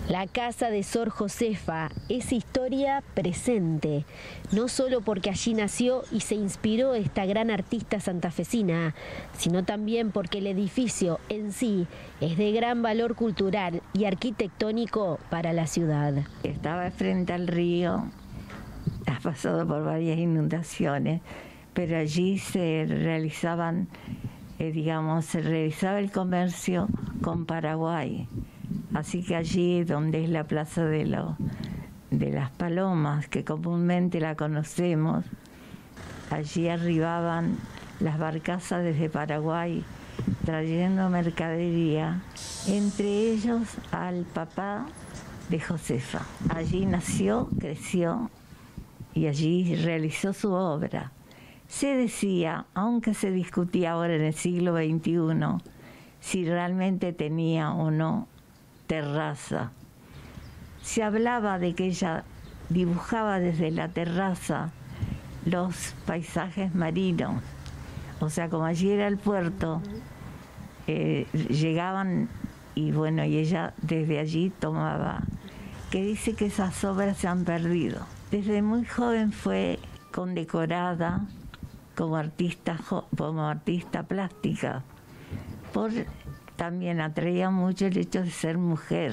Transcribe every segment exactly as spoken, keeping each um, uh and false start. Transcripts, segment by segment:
La casa de Sor Josefa es historia presente, no solo porque allí nació y se inspiró esta gran artista santafesina, sino también porque el edificio en sí es de gran valor cultural y arquitectónico para la ciudad. Estaba frente al río, ha pasado por varias inundaciones, pero allí se realizaban, eh, digamos, se realizaba el comercio con Paraguay. Así que allí, donde es la Plaza de, lo, de las Palomas, que comúnmente la conocemos, allí arribaban las barcazas desde Paraguay trayendo mercadería, entre ellos al papá de Josefa. Allí nació, creció y allí realizó su obra. Se decía, aunque se discutía ahora en el siglo veintiuno, si realmente tenía o no terraza. Se hablaba de que ella dibujaba desde la terraza los paisajes marinos, o sea, como allí era el puerto, eh, llegaban y bueno, y ella desde allí tomaba, que dice que esas obras se han perdido. Desde muy joven fue condecorada como artista, como artista plástica, por también atraía mucho el hecho de ser mujer,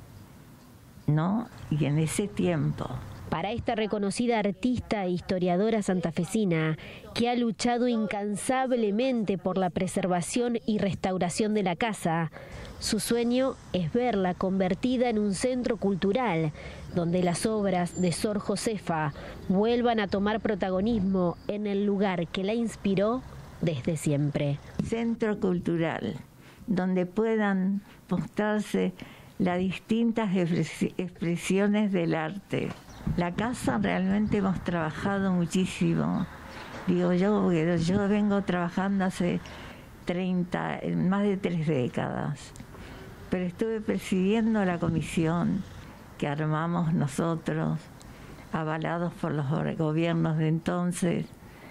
¿no? Y en ese tiempo. Para esta reconocida artista e historiadora santafesina, que ha luchado incansablemente por la preservación y restauración de la casa, su sueño es verla convertida en un centro cultural, donde las obras de Sor Josefa vuelvan a tomar protagonismo en el lugar que la inspiró desde siempre. Centro cultural, donde puedan mostrarse las distintas expresiones del arte. La casa realmente hemos trabajado muchísimo. Digo yo, porque yo vengo trabajando hace treinta, más de tres décadas. Pero estuve presidiendo la comisión que armamos nosotros, avalados por los gobiernos de entonces,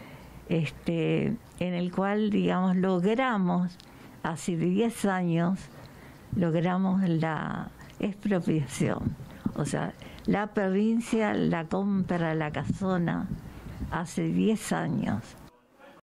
este, en el cual, digamos, logramos hace diez años logramos la expropiación, o sea, la provincia la compra la casona hace diez años